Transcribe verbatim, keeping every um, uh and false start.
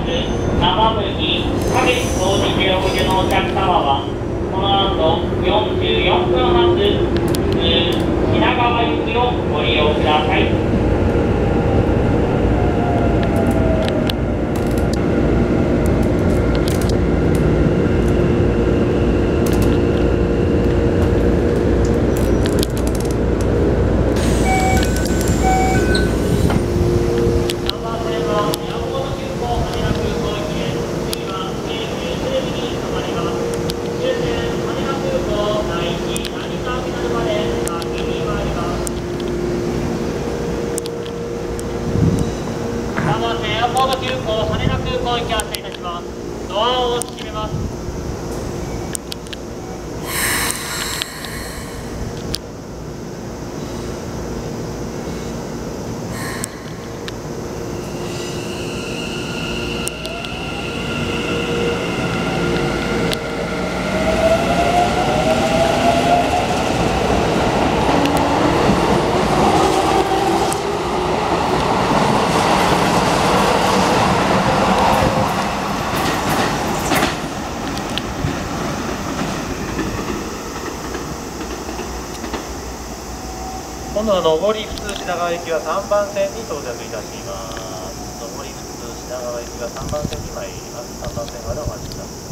生麦、花月総持でおいでのお客様は、この後よんじゅうよんぷん発、品川行きをご利用ください。エアポート急行羽田空港行き発車いたします。ドアを閉めます。今度は上り普通品川行きはさんばん線に到着いたします。上り普通品川行きはさんばん線に参ります。さんばん線までお待ちください。